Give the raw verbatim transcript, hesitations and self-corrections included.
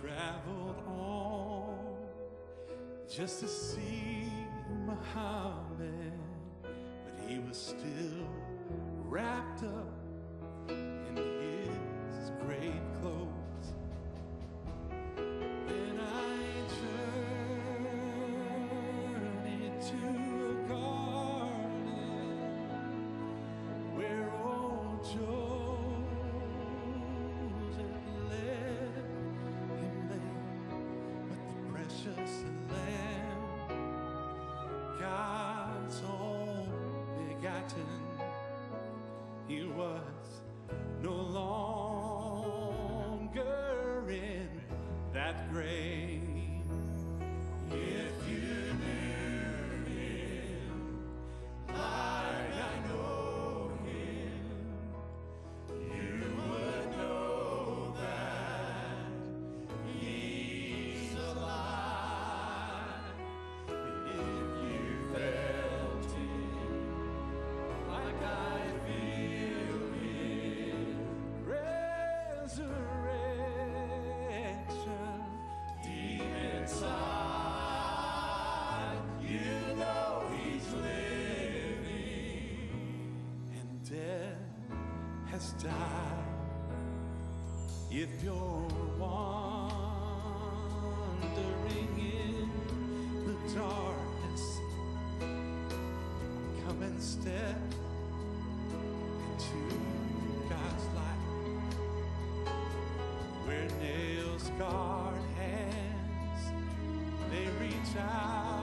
traveled on just to see Muhammad, but he was still wrapped up in his great clothes. Then I journeyed to a garden where old Joseph led him lay, but the precious Lamb, God's own begotten, he was no longer in that grave. If you knew him like I know him, you would know that he's alive. And if you felt him like I feel him, resurrection deep inside, you know he's living, and death has died. If you're wandering in the darkness, come and step into God's light, where nail-scarred hands, they reach out